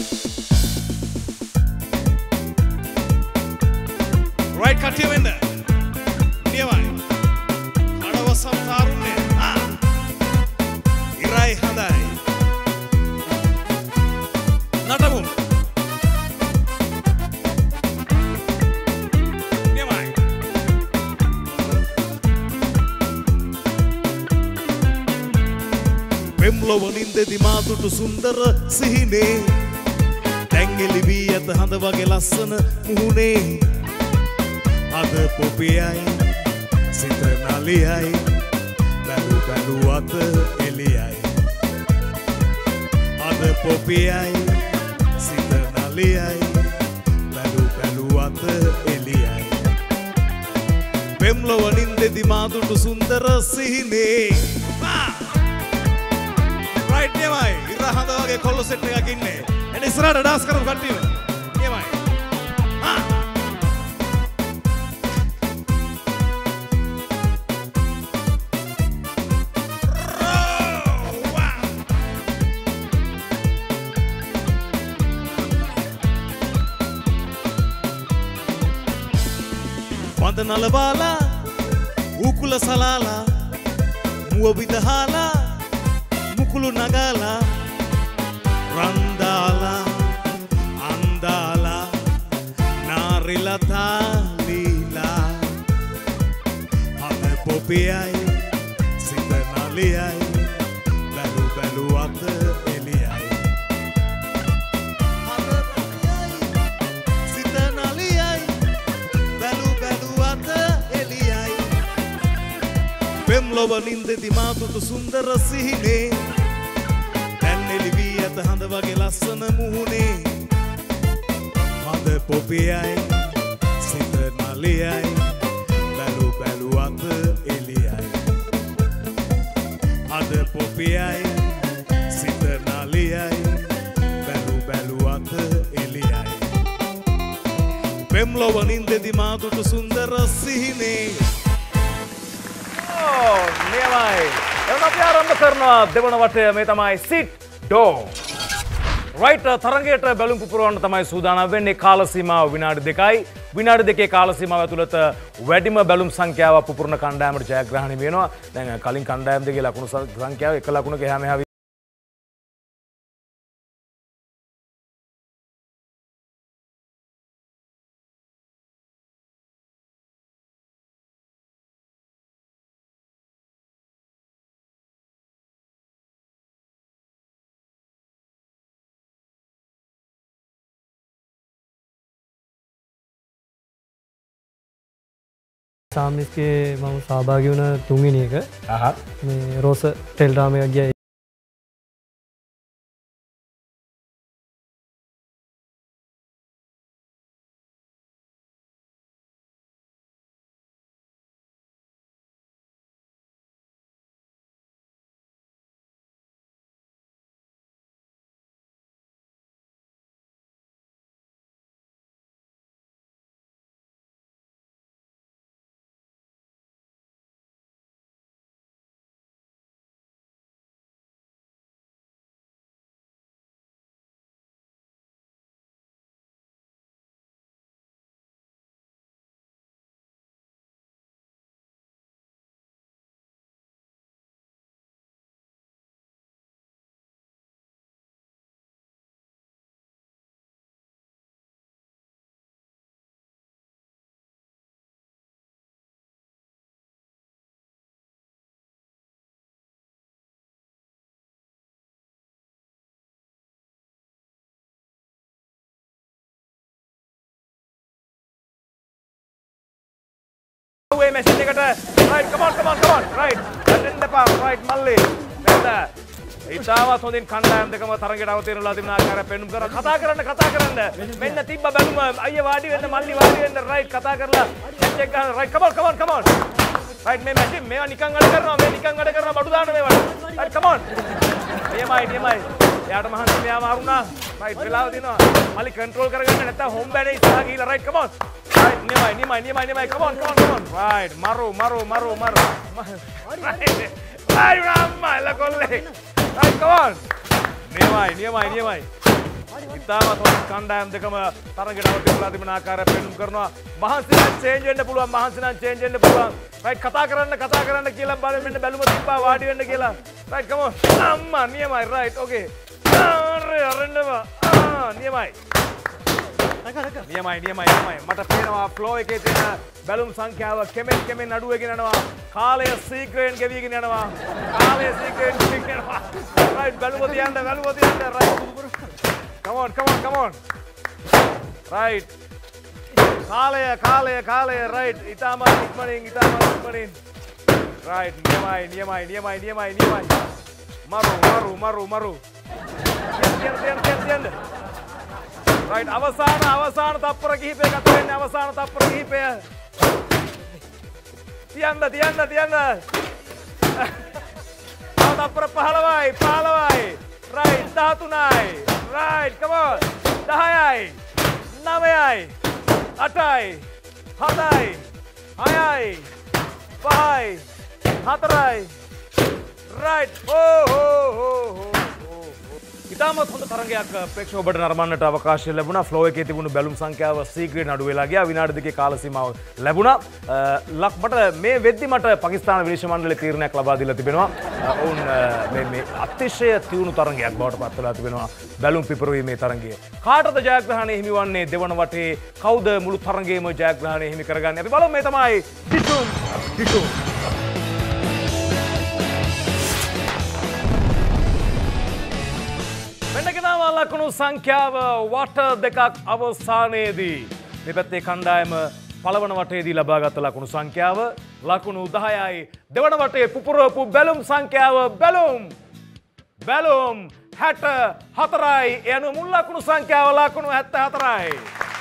රයිට් කටිය වෙන්න. නියමයි. අඩවසම් තාරුණ්‍ය. ආ. ඉරයි හඳයි. නටමු. නියමයි. පෙම්ලොවනින්දෙදි මාතුටු සුන්දර සිහිනේ. දැංගෙලි වී ඇත හඳ වගේ ලස්සන මුහුණේ. අද පොපියයි සිත නලියයි බැලු බැලු අත එලියයි. අද පොපියයි සිත නලියයි බැලු බැලු අත එලියයි. පෙම්ලොවනින්දෙදි මාදුටු සුන්දර සිහිනේ. රයිට් නියමයි. ඉර හඳ වගේ කොල්ල සෙට් එකක් ඉන්නේ. එන ඉස්සරහට ඩාන්ස් කරමු කට්ටියම. නියමයි. ආ වඳ නලබාලා උකුල සලාලා මුව විදහාලා මුකුළු නගාලා රන්දාලා අන්දාලා නාරිලතාලී පොපියයි සිත නලියයි බැලු බැලු අත එලියයි අද පොපියයි සිත නලියයි බැලු බැලු අත එලියයි පෙම්ලොව නින්දෙදි මාතුට සුන්දර සිහිනේ දැන් එලි වී ඇත හඳ වගේ ලස්සන මුහුණේ අද පොපියයි සිත නලියයි බැලු බැලු අත එලියයි අද පොපියයි සිත නලියයි බැලු බැලු අත එලියයි පෙම්ලොව නින්දෙදි මාතුට සුන්දර සිහිනේ නියමයි එවන අපි ආරම්භ කරනවා දෙවන වටය මේ තමයි සිට් ඩෝ රයිට් තරගයට බැලුම් පුපුරවන්න තමයි සූදානම් වෙන්නේ කාල සීමාව විනාඩි දෙකයි විනාඩි දෙකේ කාල සීමාව ඇතුළත වැඩිම බැලුම් සංඛ්‍යාවක් පුපුරන කණ්ඩායමට ජයග්‍රහණය වෙනවා දැන් කලින් කණ්ඩායම් දෙකේ ලකුණු සංඛ්‍යාව එක ලකුණක එහා මෙහා සාමිස්ගේ මම සහභාගී වුණ තුන්වෙනි එක මේ රෝස ටෙලිග්‍රාමයක් ගියා away machine එකට right come on come on come on right දැන් දෙපා right මල්ලි මෙන්න ඉතාලවත් හොඳින් කණ්ඩායම් දෙකම තරගයට අවතීර්ණලා තිබෙන ආකාරය පෙන්නුම් කරලා කතා කරන්න කතා කරන්න මෙන්න තිබ්බ බැලුම අයියා වාඩි වෙන්න මල්ලි වාඩි වෙන්න right කතා කරලා check ගන්න right come on come on come on right මේ මැෂින් මේවා නිකන් වැඩ කරනවා මේ නිකන් වැඩ කරනවා බඩු දාන්න මේවට right come on නියමයි නියමයි එයාට මහන්සි මෙයා මාරුණා right වෙලාව දිනවා මල්ලි control කරගන්න නැත්නම් හොම් බැනේ ඉස්සරහ ගිහලා right come on right නියමයි නියමයි නියමයි නියමයි come on come on come on right maru maru maru maru right right ramma lakolle right come on නියමයි නියමයි නියමයි ඉතාලවත් හොඳ කණ්ඩායම් දෙකම තරගයට අවතීර්ණලා තිබෙන ආකාරය පෙන්නුම් කරනවා මහන්සි නම් චේන්ජ් වෙන්න පුළුවන් මහන්සි නම් චේන්ජ් වෙන්න පුළුවන් right කතා කරන්න කතා කරන්න කියලා බලන්න මෙන්න බැලුම තිබ්බා වාඩි වෙන්න කියලා right come on අම්මා නියමයි right okay අර අරන්නවා ආ නියමයි නියමයි නියමයි නියමයි මට පේනවා ෆ්ලෝ එකේ තියෙන බැලුම් සංඛ්‍යාව කෙමෙන් කෙමෙන් අඩු වෙගෙන යනවා කාලය සීක්‍රෙන් ගෙවිගෙන යනවා කාලය සීක්‍රෙන් ගෙවිගෙන යනවා right බැලුම තියන්න බැලුම තියන්න right come on come on come on right කාලය කාලය කාලය right ඊටම ඉක්මනින් ඊටම ඉක්මනින් right නියමයි නියමයි නියමයි නියමයි නියමයි මරු මරු මරු මරු තියන්න තියන්න තියන්න තියන්න right අවසාන අවසාන තප්පර කිහිපය ගත වෙන්නේ අවසාන තප්පර කිහිපය තියන්න තියන්න තියන්න තප්පර පහළොවයි පහළොවයි right දහතුනයි right come on දහයයි නවයයි අටයි හතයි හයයි පහයි හතරයි right oh oh oh ඉතාමත් හොඳ තරගයක් ප්‍රේක්ෂක ඔබට නරඹන්නට අවකාශය ලැබුණා. ෆ්ලෝ එකේ තිබුණු බැලුම් සංඛ්‍යාව සීක්‍රෙන් අඩු වෙලා ගියා. විනාඩි දෙකේ කාල සීමාව ලැබුණා. ලක් මට මේ වෙද්දි මට පාකිස්තාන විනිශ්චය මණ්ඩලයේ තීරණයක් ලබා දීලා තිබෙනවා. ඔවුන් මේ මේ අතිශය තියුණු තරගයක් බවට පත් වෙලා තිබෙනවා. බැලුම් පිපිරුවීමේ තරගය. කාටද ජයග්‍රහණය හිමි වන්නේ දෙවන වටේ? කවුද මුළු තරගයේම ජයග්‍රහණය හිමි කරගන්නේ? අපි බලමු මේ තමයි ටිෂුම් ටිෂුම් වෙනගෙනාව ලකුණු සංඛ්‍යාව වට දෙකක් අවසානයේදී මේ පැත්තේ කණ්ඩායම පළවන වටේදී ලබාගත් ලකුණු සංඛ්‍යාව ලකුණු දහයයි දෙවන වටේ පුපුරවපු බැලුම් සංඛ්‍යාව බැලුම් බැලුම් හැට හතරයි යන මුල් ලකුණු සංඛ්‍යාව ලකුණු හැත්තෑ හතරයි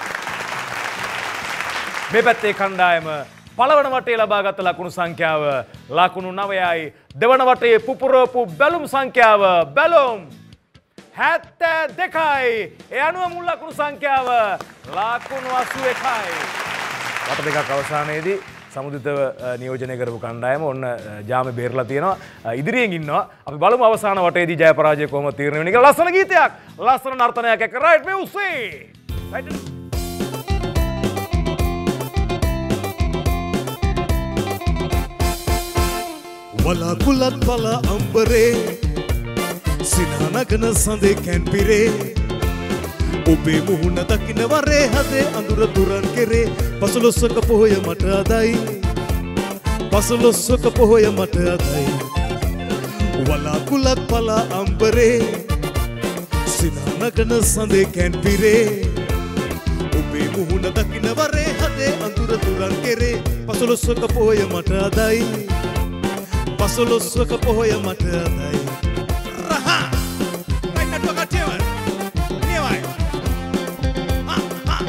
මේ පැත්තේ කණ්ඩායම පළවන වටේ ලබාගත් ලකුණු සංඛ්‍යාව ලකුණු නවයයි දෙවන වටේ පුපුරවපු බැලුම් සංඛ්‍යාව බැලුම් හැත්තෑ දෙකයි ඒ අනුව මුල් ලකුණු සංඛ්‍යාව ලකුණු අසූ එකයි වට දෙකක් අවසානයේදී සමුදිතව නියෝජනය කරපු කණ්ඩායම ඔන්න ජාමේ බේරලා තියෙනවා ඉදිරියෙන් ඉන්නවා අපි බලමු අවසාන වටේදී ජය පරාජය කොහොමද තීරණය වෙන්නේ කියලා ලස්සන ගීතයක් ලස්සන නර්තනයක් එක්ක රයිට් මියුසික් රයිට් වලාකුලත් බල අම්බරේ සිනහනගන සඳේ කැන්පිරේ ඔබේ මුහුණ දකින වරේ හදේ අඳුර දුරන් කෙරේ පසළොස්වක පොහොය මට අදයි පසළොස්වක පොහොය මට අදයි වලාකුලත් බල අම්බරේ සිනහනගන සඳේ කැන්පිරේ ඔබේ මුහුණ දකින වරේ හදේ අඳුර දුරන් කෙරේ පසළොස්වක පොහොය මට අදයි පසළොස්වක පොහොය මට අදයි රහා රයිට් වකටේවල් නියමයි හා හා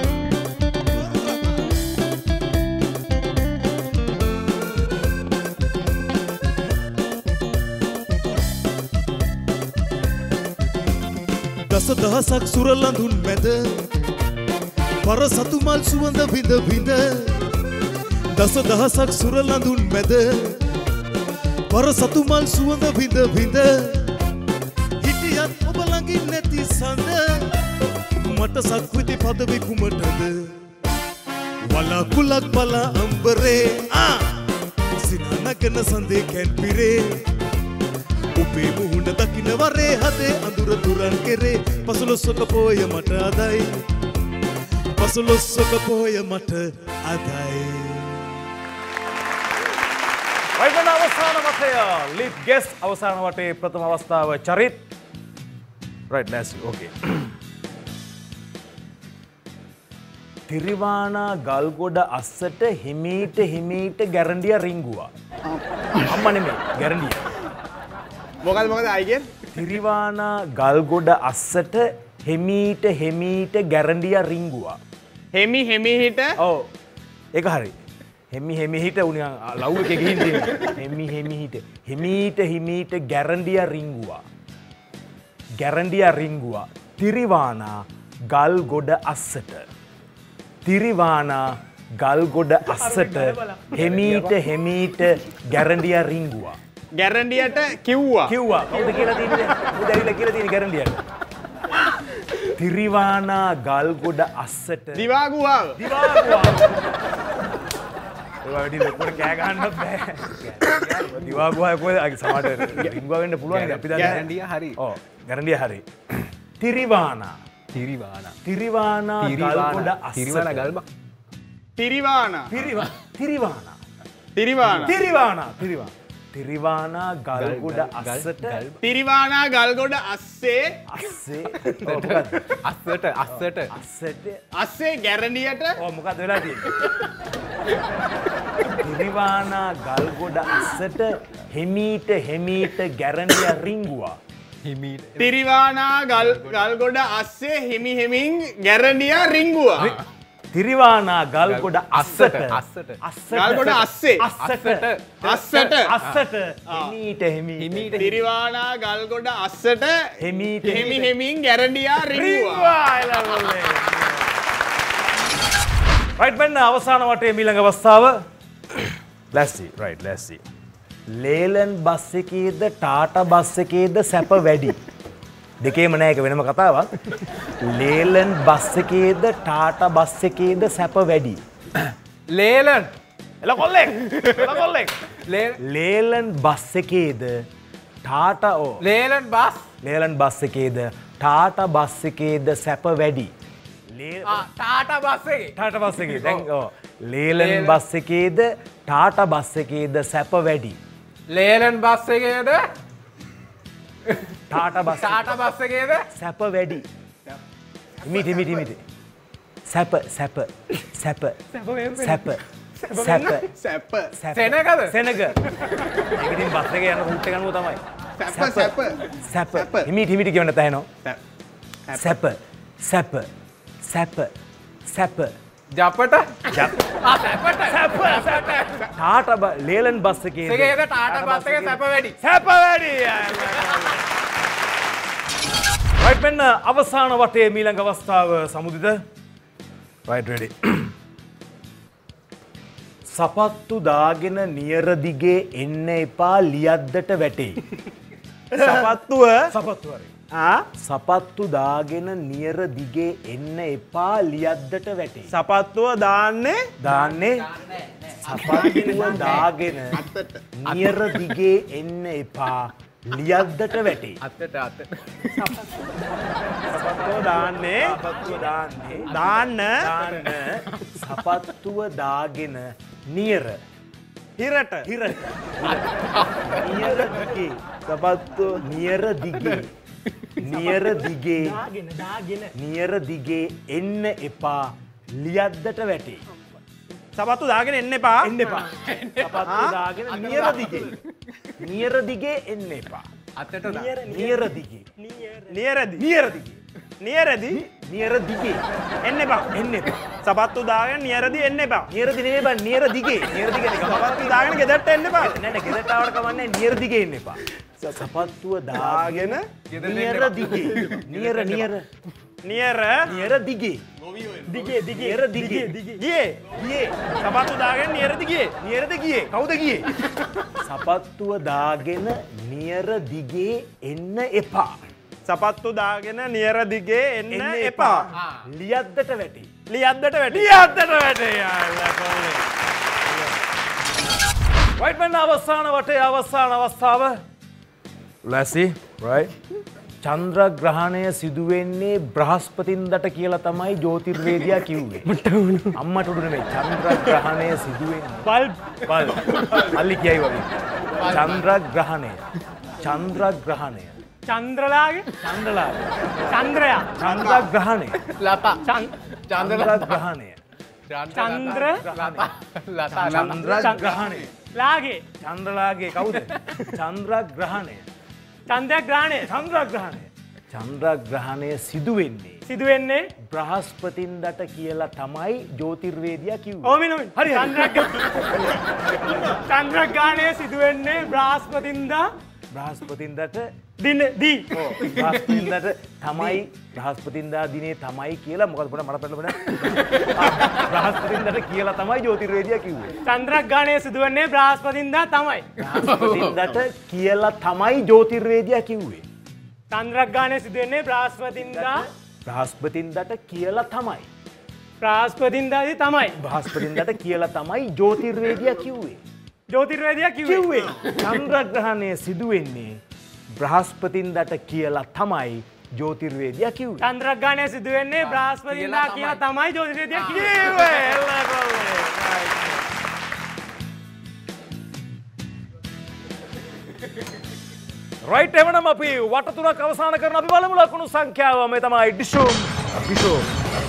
දස දහසක් සුරලඳුන් මැද පර සතු මල් සුවඳ විඳ විඳ දස දහසක් සුරලඳුන් මැද පර සතු මල් සුවඳ විඳ විඳ හිටියත් ඔබ ළඟින් නැති සඳ මට සක්විති පදවි කුමටද වලාකුලක් බලා අම්බරේ ආ සිනහනගන සඳේ කැන්පිරේ ඔබේ මුහුණ දකින වරේ හදේ අඳුර දුරන් කෙරේ පසළොස්වක පොහොය මට අදයි පසළොස්වක පොහොය මට අදයි වයිවන අවසාන වටය ලිප් ගෙස් අවසාන වටේ ප්‍රථම අවස්ථාව චරිත් රයිට් ලෑස්ති ඕකේ තිරිවානා ගල්ගොඩ අස්සට හිමීට හිමීට ගැරන්ඩිය රිංගුවා අම්ම නෙමෙයි ගැරන්ඩිය මොකද මොකද අයිගෙන් තිරිවානා ගල්ගොඩ අස්සට හිමීට හිමීට ගැරන්ඩිය රිංගුවා හෙමි හෙමිහිට ඔව් ඒක හරි හෙමි හෙමිහිට උනිය ලව් එකේ ගිහින් තියෙනවා හෙමි හෙමිහිට හිමීට හිමීට ගැරන්ඩිය රිංගුවා ගැරන්ඩිය රිංගුවා තිරිවානා ගල්ගොඩ අස්සට තිරිවානා ගල්ගොඩ අස්සට හෙමීට හෙමීට ගැරන්ඩිය රිංගුවා ගැරන්ඩියට කිව්වා කිව්වා කවුද කියලා තියෙන්නේ කවුද ඇවිල්ලා කියලා තියෙන්නේ ගැරන්ඩියට තිරිවානා ගල්ගොඩ අස්සට දිවාගුවාව දිවාගුවා වැඩි ලොකුට කෑ ගහන්නත් බෑ දිවාගුවා කොහෙද අයි සමහරට රිංගුවා වෙන්න පුළුවන් අපි දන්නේ ගැරන්ඩිය හරි ඔව් ගැරන්ඩිය හරි තිරිවානා තිරිවානා තිරිවානා ගල්ගොඩ අස්සට තිරිවානා ගල්බක් තිරිවානා තිරිවා තිරිවානා තිරිවානා තිරිවානා තිරිවා තිරිවානා ගල්ගොඩ අස්සට තිරිවානා ගල්ගොඩ අස්සේ අස්සේ ඔව් මොකද්ද අස්සට අස්සට අස්සට අස්සේ ගැරන්ඩියට ඔව් මොකද්ද වෙලා තියෙන්නේ තිරිවානා ගල්ගොඩ අස්සට හිමීට හිමීට ගැරන්ඩිය රිංගුවා හිමීට තිරිවානා ගල් ගල්ගොඩ අස්සේ හිමි හිමින් ගැරන්ඩිය රිංගුවා තිරිවානා ගල්ගොඩ අස්සට අස්සට අස්සට ගල්ගොඩ අස්සේ අස්සට අස්සට අස්සට හිමීට හිමීට තිරිවානා ගල්ගොඩ අස්සට හිමීට හිමි හිමින් ගැරන්ඩියා රිංගුවා රයිට් මෙන්න අවසාන වටේ ඊළඟ අවස්ථාව ලැස්ති රයිට් ලැස්ති ලේලන් බස් එකේද ටාටා බස් එකේද සැප වැඩි දෙකේම නෑ එක වෙනම කතාවක් ලේලන් බස් එකේද ටාටා බස් එකේද සැප වැඩි ලේලන් එල කොල්ලෙක් එල කොල්ලෙක් ලේලන් බස් එකේද ටාටා ඕ ලේලන් බස් ලේලන් බස් එකේද ටාටා බස් එකේද සැප වැඩි ටාටා බස් එකේ ටාටා බස් එකේ දැන් ඔව් ලේලන් බස් එකේද ටාටා බස් එකේද සැප වැඩි ලේලන් බස් එකේද ටාටා බස් ටාටා බස් එකේද සැප වැඩි. මිටි මිටි මිටි. සැප සැප සැප සැප සැප සැප සෙනගද සෙනග. ඒක ඉතින් බස් එකේ යන රූට් එක අනුව තමයි. සැප සැප සැප. හිමිට හිමිට කියන්න තැහෙනවා. සැප සැප සැප සැප. ජපට ජප්. ආ සැපට සැප සැප ටාටා බ ලේලන් බස් එකේ එකේද ටාටා බස් එකේ සැප වැඩි සැප වැඩි. රයිට් මෙන්න අවසාන වටේ මීළඟ අවස්ථාව සමුදිත. Right ready. සපත්තු දාගෙන නියර දිගේ එන්න එපා ලියද්දට වැටේ. සපත්තුව සපත්තු හරි. ආ සපත්තු දාගෙන නියර දිගේ එන්න එපා ලියද්දට වැටේ. සපත්තුව දාන්නේ දාන්නේ සපත්තුව දාගෙන නියර දිගේ එන්න එපා ලියද්දට වැටේ. අත්තට අත්ත සපත්තුව දාන්නේ සපත්තුව දාන්නේ දාන්න දාන්න සපත්තුව දාගෙන නියර හිරට හිරට නියර දිගේ සපත්තුව නියර දිගේ නියර දිගේ නියර දිගේ එන්න එපා ලියද්දට වැටේ. සපත්තු දාගෙන එන්න එපා එන්න එපා. සපත්තු දාගෙන නියර දිගේ නියර දිගේ එන්න එපා. අත්තට නියර දිගේ නියරදි නියර දිගේ නියරදි නියර දිගේ එන්න එපා එන්න එපා. සපත්තු දාගෙන නියරදි එන්න එපා නියර දිගේ නෙවෙයි බං නියර දිගේ නියර දිගේ නේ. සපත්තු දාගෙන ගෙදරට එන්න එපා නෑ නෑ ගෙදරට ආවට කමන්නේ නියර දිගේ එන්න එපා. සපත්තුව දාගෙන නියර දිගේ නියර නියර නියර නියර දිගේ දිගේ දිගේ නියර දිගේ ගියේ ගියේ සපත්තු දාගෙන නියරදි ගියේ නියරද ගියේ කවුද ගියේ? සපත්තුව දාගෙන නියර දිගේ එන්න එපා. සපත්තු දාගෙන නියර දිගේ එන්න එපා ලියද්දට වැටේ. ලියද්දට වැටි ලියද්දට වැටේ. රයිට් මෙන්න අවසාන වටේ අවසාන අවස්ථාව. ලැසි රයිට්. චන්ද්‍රග්‍රහණය සිදුවෙන්නේ බ්‍රහස්පතින්දට කියලා තමයි ජ්‍යොතිර්වේදියා කිව්වේ. අම්මට උඩු නෙමෙයි. චන්ද්‍රග්‍රහණය සිදුවෙන්නේ බල්බ් බල්බ් අල්ලි කියයි වගේ. චන්ද්‍රග්‍රහණය චන්ද්‍රග්‍රහණය චන්ද්‍රලාගේ චන්ද්‍රලාගේ චන්ද්‍රයා චන්ද්‍රග්‍රහණය ලතා චන්ද්‍රග්‍රහණය චන්ද්‍ර ලතා චන්ද්‍රග්‍රහණය ලාගේ චන්ද්‍රලාගේ කවුද? චන්ද්‍රග්‍රහණය චන්ද්‍රග්‍රහණය චන්ද්‍රග්‍රහණය චන්ද්‍රග්‍රහණය සිදුවෙන්නේ සිදුවෙන්නේ බ්‍රහස්පතින්දට කියලා තමයි ජ්‍යොතිර්වේදියා කිව්වේ. ඕමිනොමි හරි හරි. චන්ද්‍රග්‍රහණය සිදුවෙන්නේ බ්‍රහස්පතින්දා බ්‍රහස්පතින්දට දින දී ඔව් බ්‍රහස්පතින්දට තමයි බ්‍රහස්පතින්දා දිනේ තමයි කියලා මොකද පොඩ මට පැටලෙන්න බෑ. බ්‍රහස්පතින්දට කියලා තමයි ජ්‍යොතිර්වේදියා කිව්වේ. චන්ද්‍රග්‍රහණය සිදුවෙන්නේ බ්‍රහස්පතින්දා තමයි බ්‍රහස්පතින්දට කියලා තමයි ජ්‍යොතිර්වේදියා කිව්වේ. චන්ද්‍රග්‍රහණය සිදුවෙන්නේ බ්‍රහස්පතින්දා බ්‍රහස්පතින්දට කියලා තමයි. බ්‍රහස්පතින්දාදී තමයි බ්‍රහස්පතින්දට කියලා තමයි ජ්‍යොතිර්වේදියා කිව්වේ. ජ්‍යොතිර්වේදියා කිව්වේ කිව්වේ චන්ද්‍රග්‍රහණය සිදුවෙන්නේ බ්‍රහස්පතින්දට කියලා තමයි ජ්‍යොතිර්වේදියා කිව්වේ. චන්ද්‍රග්‍රහණය සිදුවෙන්නේ බ්‍රහස්පතින්දා කියලා තමයි ජ්‍යොතිර්වේදියා කිව්වේ. රයිට් එවනම් අපි වට තුනක් අවසන් කරන අපි බලමු ලකුණු සංඛ්‍යාව මේ තමයි ඩිෂුම් ඩිෂුම්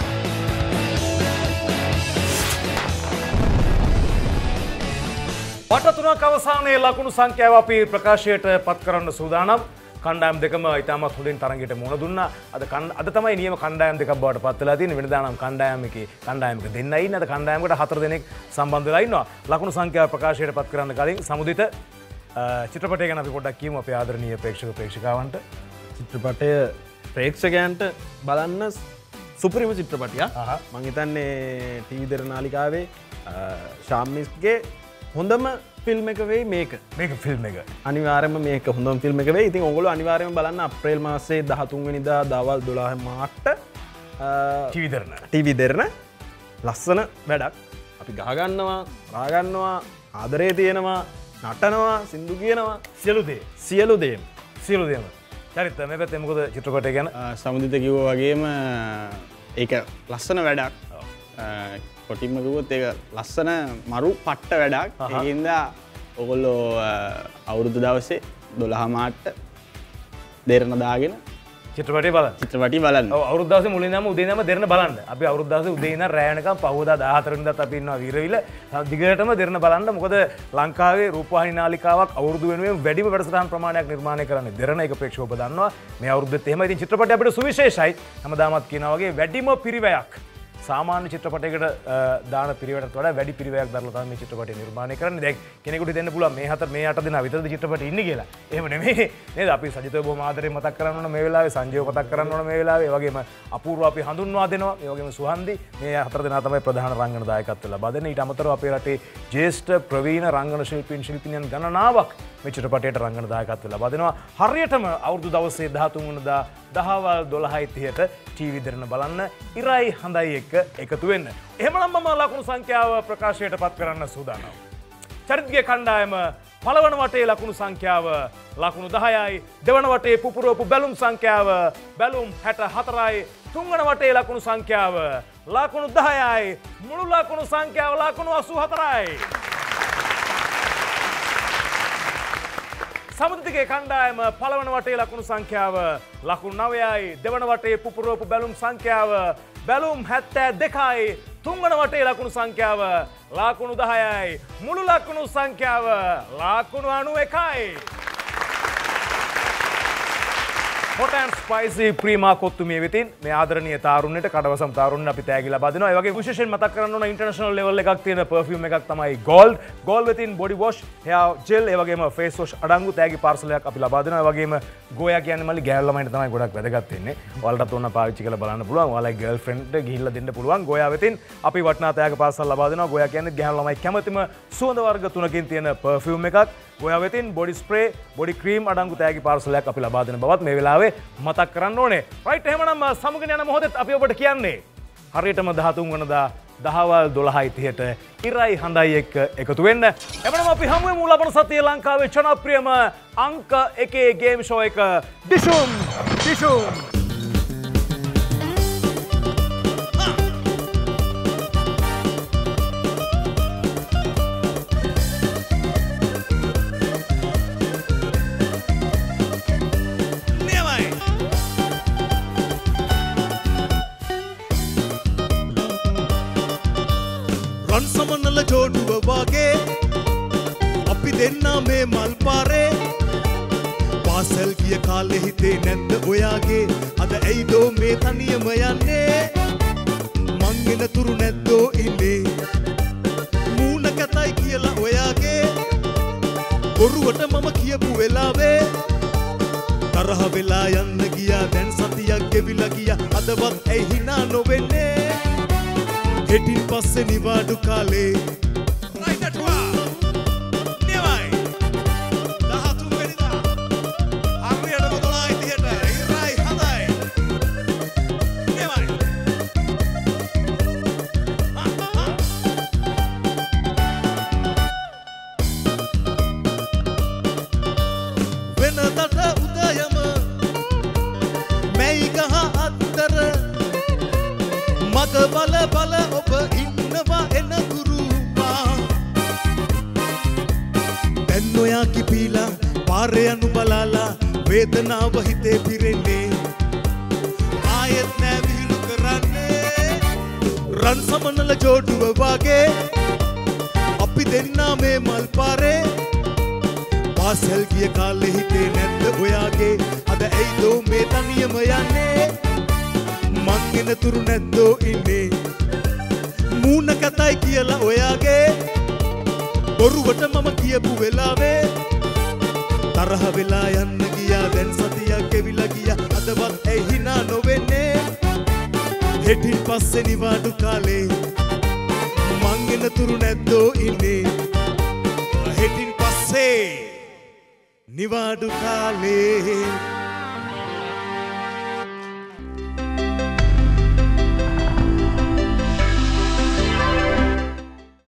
වට තුනක් අවසානයේ ලකුණු සංඛ්‍යාව අපි ප්‍රකාශයට පත් කරන්න සූදානම්. කණ්ඩායම් දෙකම ඉතාමත් හොඳින් තරගයට මුහුණ දුන්නා. අද අද තමයි නියම කණ්ඩායම් දෙකක් බවට පත් වෙලා තියෙන්නේ. වෙනදා නම් කණ්ඩායම් එකේ කණ්ඩායමක දෙන්නයි ඉන්නේ. අද කණ්ඩායමකට හතර දෙනෙක් සම්බන්ධ වෙලා ඉන්නවා. ලකුණු සංඛ්‍යාව ප්‍රකාශයට පත් කරන්න කලින් සමුදිත චිත්‍රපටය ගැන අපි පොඩ්ඩක් කියමු අපේ ආදරණීය ප්‍රේක්ෂක ප්‍රේක්ෂිකාවන්ට. චිත්‍රපටය ප්‍රේක්ෂකයන්ට බලන්න සුපරිම චිත්‍රපටියක්. මං හිතන්නේ ටීවී දෙර නාලිකාවේ ශාම්මිස්ගේ හොඳම ෆිල්ම් එක වෙයි මේක. මේක ෆිල්ම් එක. අනිවාර්යයෙන්ම මේක හොඳම ෆිල්ම් එක වෙයි. ඉතින් ඔයගොල්ලෝ අනිවාර්යයෙන්ම බලන්න අප්‍රේල් මාසයේ දහතුන් වෙනිදා දවල් දොළහ මාට ටීවී දෙරන. ටීවී දෙරන ලස්සන වැඩක්. අපි ගහ ගන්නවා, රා ගන්නවා, ආදරේ තියෙනවා, නටනවා, සින්දු කියනවා, සියලු දේ සියලු දේම සියලු දේම. චරිත මේ පැත්තේ මොකද චිත්‍රපටය ගැන? සමුදිත කිව්වා වගේම ඒක ලස්සන වැඩක්. කොටින්ම කිව්වොත් ඒක ලස්සන මරු පට්ට වැඩක්. ඒකින්ද ඔයගොල්ලෝ අවුරුදු දවසේ දොළහ මාට දෙරණ දාගෙන චිත්‍රපටය බලන්න. චිත්‍රපටි බලන්න. ඔව් අවුරුදු දවසේ මුලින්ම උදේ ඉඳන්ම දෙරණ බලන්න. අපි අවුරුදු දවසේ උදේ ඉඳන් රෑ වෙනකම් පහවදා දාහතර වෙනිදාත් අපි ඉන්නවා වීරවිල. දිගටම දෙරණ බලන්න. මොකද ලංකාවේ රූපවාහිනී නාලිකාවක් අවුරුදු වෙනුවෙන් වැඩිම වැඩසටහන් ප්‍රමාණයක් නිර්මාණය කරන්නේ දෙරණ. ඒක ප්‍රේක්ෂකව ඔබ දන්නවා. මේ අවුරුද්දෙත් එහෙමයි. ඉතින් චිත්‍රපටය අපිට සුවිශේෂයි. හැමදාමත් කියනවා වගේ වැඩිම පිරිවැයක් සාමාන්‍ය චිත්‍රපටයකට දාන පිරිවැටට වඩා වැඩි පිරිවැයක් දරලා තමයි මේ චිත්‍රපටය නිර්මාණය කරන්නේ. දැන් කෙනෙකුට දෙන්න පුළුවන් මේ හතර මේ අට දෙනා විතරද චිත්‍රපටයේ ඉන්නේ කියලා. එහෙම නෙමෙයි නේද? අපි සජිතව බොහොම ආදරෙන් මතක් කරන්න ඕන මේ වෙලාවේ, සංජයව මතක් කරන්න ඕන මේ වෙලාවේ. ඒ වගේම අපූර්ව අපි හඳුන්වා දෙනවා. ඒ වගේම සුහන්දි මේ හතර දෙනා තමයි ප්‍රධාන රංගන දායකත්වය ලබා දෙන්නේ. ඊට අමතරව අපේ රටේ ජ්‍යෙෂ්ඨ ප්‍රවීණ රංගන ශිල්පීන් ශිල්පිනියන් ගණනාවක් මේ චිත්‍රපටයට රංගන දායකත්වය ලබා දෙනවා. හරියටම අවුරුදු දවසේ දහතුන් වෙනිදා දහවල් දොළහයි තිහට ටීවී දෙරණ බලන්න ඉරයි හඳයි එක්ක එකතු වෙන්න. එහෙමනම් මම ලකුණු සංඛ්‍යාව ප්‍රකාශයට පත් කරන්න සූදානම්. චරිතගේ කණ්ඩායම පළවන වටේ ලකුණු සංඛ්‍යාව ලකුණු දහයයි, දෙවන වටේ පුපුරවපු බැලුම් සංඛ්‍යාව බැලුම් හැට හතරයි, තුන්වන වටේ ලකුණු සංඛ්‍යාව ලකුණු දහයයි, මුළු ලකුණු සංඛ්‍යාව ලකුණු අසූ හතරයි. සමුද්‍රිකේ කණ්ඩායම පළවන වටේ ලකුණු සංඛ්‍යාව ලකුණු නවයයි, දෙවන වටේ පුපුරවපු බැලුම් සංඛ්‍යාව බැලුම් හැත්තෑ දෙකයි, තුන්වන වටේ ලකුණු සංඛ්‍යාව ලකුණු දහයයි, මුළු ලකුණු සංඛ්‍යාව ලකුණු අනූ එකයි. Hot and Spicy ප්‍රීමා කොත්තුමිය වෙතින් මේ ආදරණීය තාරුණ්‍යයට කඩවසම් තාරුණ්‍ය අපි තෑගි ලබා දෙනවා. ඒ වගේ විශේෂයෙන් මතක් කරන්න ඕන ඉන්ටර්නැෂනල් ලෙවල් එකක් තියෙන පර්ෆියුම් එකක් තමයි Gold. Gold වෙතින් body wash, hair gel, ඒ වගේම face wash අඩංගු තෑගි පාර්සලයක් අපි ලබා දෙනවා. ඒ වගේම ගෝයා කියන්නේ මල්ලි ගෑල් ළමයින්ට තමයි ගොඩක් වැදගත් වෙන්නේ. ඔයාලටත් ඕන පාවිච්චි කරලා බලන්න පුළුවන්. ඔයාලගේ ගර්ල්ෆ්‍රෙන්ඩ්ට ගිහිල්ලා දෙන්න පුළුවන්. ගෝයා වෙතින් අපි වටිනා තෑගි පාර්සල් ලබා දෙනවා. ගෝයා කියන්නේ ගෑල් ළමයි කැමතිම සුවඳ වර්ග තුනකින් තියෙන පර්ෆියුම් එකක්. ගෝයා වෙතින් බොඩි ස්ප්‍රේ, බොඩි ක්‍රීම් අඩංගු තෑගි පාර්සලයක් අපි ලබා දෙන බවත් මේ වෙලාවේ මතක් කරන්න ඕනේ. රයිට්, එහෙමනම් සමුගෙන යන මොහොතේ අපි ඔබට කියන්නේ හරියටම දහතුන් වෙනිදා දහවල් දොළහයි තිහට ඉරයි හඳයි එක්ක එකතු වෙන්න. එමනම් අපි හමු වෙමු ලබන සතියේ ලංකාවේ ජනප්‍රියම අංක එකේ ගේම් ෂෝ එක ඩිෂුම් ඩිෂුම්. සමනල ජෝඩුව වගේ අපි දෙන්නා මේ මල් පාරේ පාසල් ගිය කාලේ හිතේ නැද්ද ඔයාගේ අද ඇයිදෝ මේ තනියම යන්නේ මං එනතුරු නැද්දෝ ඉන්නේ මූණ කතයි කියලා ඔයාගේ බොරුවට මම කියපු වෙලාවේ තරහ වෙලා යන්න ගියා දැන් සතියක් ගෙවිලා ගියා අදවත් ඇයි hina නොවෙන්නේ හෙටින් පස්සේ නිවාඩු කාලේ රයිට්වා නෙවයි දහතුන් වෙනිදා හරියටම දොළහයි තිහට ඉරයි හඳයි නෙවයි වෙනදට උදයම මැයි ගහ අත්තර මග බල බල ඔබ ඉන්නවා එන ගුරුපා දැන් ඔයා කිපීලා පාරේ යනු බලාලා වේදනාව හිතේ පිරෙන්නේ ආයෙත් නෑ විහිළු කරන්නේ රන් සමනල ජෝඩුව වගේ අපි දෙන්නා මේ මල් පාරේ පාසල් ගිය කාලේ හිතේ නැද්ද ඔයාගේ අද ඇයිදෝ මේ තනියම යන්නේ මං එනතුරු නැද්දෝ ඉන්නේ මූණ කතයි කියලා ඔයාගේ බොරුවට මම කියපු වෙලාවේ තරහ වෙලා යන්න ගියා දැන් සතියක් ගෙවිලා ගියා අදවත් ඇයි hina නොවෙන්නේ හෙටින් පස්සේ නිවාඩු කාලේ මං එනතුරු නැද්දෝ ඉන්නේ හෙටින් පස්සේ නිවාඩු කාලේ